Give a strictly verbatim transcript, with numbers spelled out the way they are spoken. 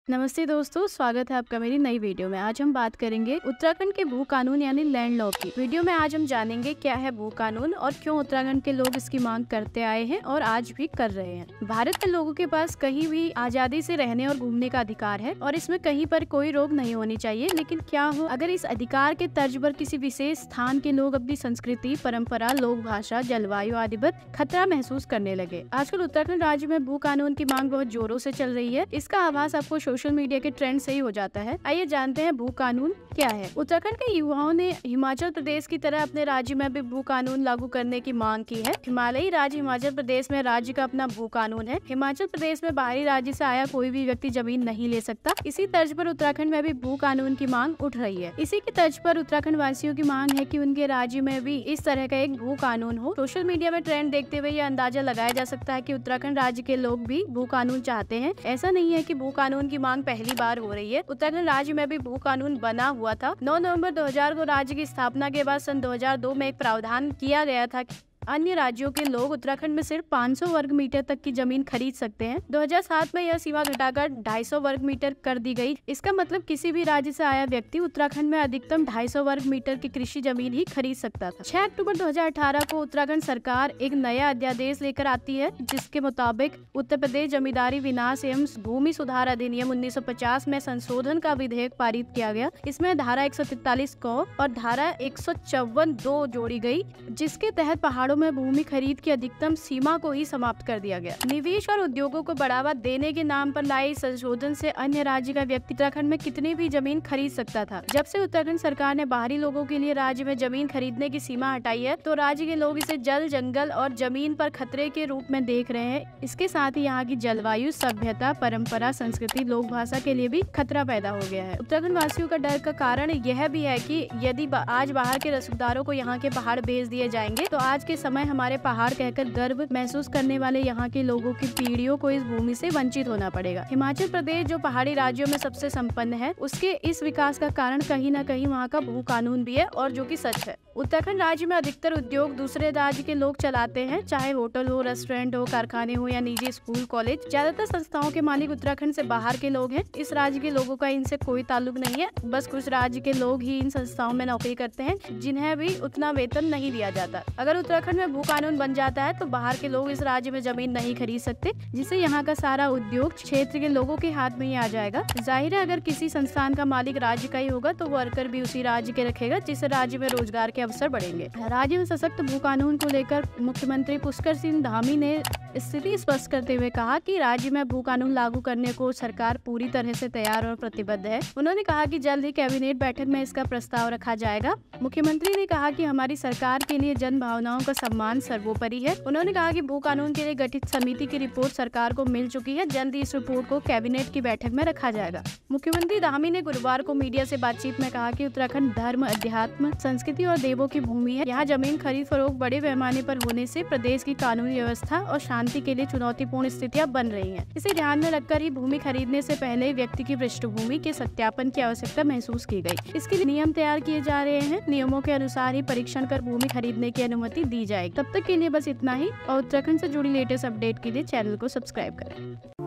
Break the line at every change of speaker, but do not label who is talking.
नमस्ते दोस्तों, स्वागत है आपका मेरी नई वीडियो में। आज हम बात करेंगे उत्तराखंड के भू कानून यानी लैंड लॉ की। वीडियो में आज हम जानेंगे क्या है भू कानून और क्यों उत्तराखंड के लोग इसकी मांग करते आए हैं और आज भी कर रहे हैं। भारत के लोगों के पास कहीं भी आजादी से रहने और घूमने का अधिकार है और इसमें कहीं पर कोई रोक नहीं होनी चाहिए। लेकिन क्या हो अगर इस अधिकार के तर्ज पर किसी विशेष स्थान के लोग अपनी संस्कृति, परंपरा, लोक भाषा, जलवायु आदि पर खतरा महसूस करने लगे। आजकल उत्तराखंड राज्य में भू कानून की मांग बहुत जोरों से चल रही है। इसका आभास आपको सोशल मीडिया के ट्रेंड से ही हो जाता है। आइए जानते हैं भू कानून क्या है। उत्तराखंड के युवाओं ने हिमाचल प्रदेश की तरह अपने राज्य में भी भू कानून लागू करने की मांग की है। हिमालयी राज्य हिमाचल प्रदेश में राज्य का अपना भू कानून है। हिमाचल प्रदेश में बाहरी राज्य से आया कोई भी व्यक्ति जमीन नहीं ले सकता। इसी तर्ज पर उत्तराखंड में भी भू कानून की मांग उठ रही है। इसी की तर्ज पर उत्तराखंड वासियों की मांग है कि उनके राज्य में भी इस तरह का एक भू कानून हो। सोशल मीडिया में ट्रेंड देखते हुए यह अंदाजा लगाया जा सकता है कि उत्तराखंड राज्य के लोग भी भू कानून चाहते हैं। ऐसा नहीं है कि भू कानून की मांग पहली बार हो रही है। उत्तराखंड राज्य में भी भू कानून बना हुआ था। नौ नवंबर दो हज़ार को राज्य की स्थापना के बाद सन दो हज़ार दो में एक प्रावधान किया गया था कि अन्य राज्यों के लोग उत्तराखंड में सिर्फ पाँच सौ वर्ग मीटर तक की जमीन खरीद सकते हैं। दो हज़ार सात में यह सीमा घटाकर दो सौ पचास वर्ग मीटर कर दी गई। इसका मतलब किसी भी राज्य से आया व्यक्ति उत्तराखंड में अधिकतम दो सौ पचास वर्ग मीटर की कृषि जमीन ही खरीद सकता था। छह अक्टूबर दो हज़ार अठारह को उत्तराखंड सरकार एक नया अध्यादेश लेकर आती है, जिसके मुताबिक उत्तर प्रदेश जमींदारी विनाश एवं भूमि सुधार अधिनियम उन्नीस सौ पचास में संशोधन का विधेयक पारित किया गया। इसमें धारा एक सौ तैंतालीस क और धारा एक सौ चौवन दो जोड़ी गई, जिसके तहत पहाड़ों में भूमि खरीद की अधिकतम सीमा को ही समाप्त कर दिया गया। निवेश और उद्योगों को बढ़ावा देने के नाम पर लाए संशोधन से अन्य राज्य का व्यक्ति उत्तराखंड में कितनी भी जमीन खरीद सकता था। जब से उत्तराखंड सरकार ने बाहरी लोगों के लिए राज्य में जमीन खरीदने की सीमा हटाई है, तो राज्य के लोग इसे जल, जंगल और जमीन पर खतरे के रूप में देख रहे हैं। इसके साथ ही यहाँ की जलवायु, सभ्यता, परंपरा, संस्कृति, लोक भाषा के लिए भी खतरा पैदा हो गया है। उत्तराखंड वासियों का डर का कारण यह भी है कि यदि आज बाहर के रसूखदारों को यहाँ के पहाड़ बेच दिए जाएंगे, तो आज के समय हमारे पहाड़ कहकर गर्व महसूस करने वाले यहाँ के लोगों की पीढ़ियों को इस भूमि से वंचित होना पड़ेगा। हिमाचल प्रदेश जो पहाड़ी राज्यों में सबसे संपन्न है, उसके इस विकास का कारण कहीं न कहीं वहाँ का भू कानून भी है, और जो कि सच है। उत्तराखंड राज्य में अधिकतर उद्योग दूसरे राज्य के लोग चलाते हैं, चाहे होटल हो, रेस्टोरेंट हो, कारखाने हो या निजी स्कूल, कॉलेज। ज्यादातर संस्थाओं के मालिक उत्तराखंड से बाहर के लोग हैं। इस राज्य के लोगों का इनसे कोई ताल्लुक नहीं है। बस कुछ राज्य के लोग ही इन संस्थाओं में नौकरी करते हैं, जिन्हें भी उतना वेतन नहीं दिया जाता। अगर उत्तराखंड में भू कानून बन जाता है तो बाहर के लोग इस राज्य में जमीन नहीं खरीद सकते, जिससे यहाँ का सारा उद्योग क्षेत्र के लोगों के हाथ में ही आ जाएगा। जाहिर है, अगर किसी संस्थान का मालिक राज्य का ही होगा तो वर्कर भी उसी राज्य के रखेगा, जिससे राज्य में रोजगार के अवसर बढ़ेंगे। राज्य में सशक्त भू कानून को लेकर मुख्यमंत्री पुष्कर सिंह धामी ने स्थिति स्पष्ट करते हुए कहा कि राज्य में भू कानून लागू करने को सरकार पूरी तरह से तैयार और प्रतिबद्ध है। उन्होंने कहा कि जल्द ही कैबिनेट बैठक में इसका प्रस्ताव रखा जाएगा। मुख्यमंत्री ने कहा कि हमारी सरकार के लिए जन भावनाओं का सम्मान सर्वोपरि है। उन्होंने कहा कि भू कानून के लिए गठित समिति की रिपोर्ट सरकार को मिल चुकी है। जल्द ही इस रिपोर्ट को कैबिनेट की बैठक में रखा जाएगा। मुख्यमंत्री धामी ने गुरुवार को मीडिया से बातचीत में कहा कि उत्तराखंड धर्म, अध्यात्म, संस्कृति और देवों की भूमि है। यहाँ जमीन खरीद फरोख्त बड़े पैमाने पर होने से प्रदेश की कानूनी व्यवस्था और शांति के लिए चुनौतीपूर्ण स्थितियां बन रही हैं। इसे ध्यान में रखकर ही भूमि खरीदने से पहले व्यक्ति की पृष्ठभूमि के सत्यापन की आवश्यकता महसूस की गई। इसके लिए नियम तैयार किए जा रहे हैं। नियमों के अनुसार ही परीक्षण कर भूमि खरीदने की अनुमति दी जाएगी। तब तक के लिए बस इतना ही, और उत्तराखंड से जुड़ी लेटेस्ट अपडेट के लिए चैनल को सब्सक्राइब करें।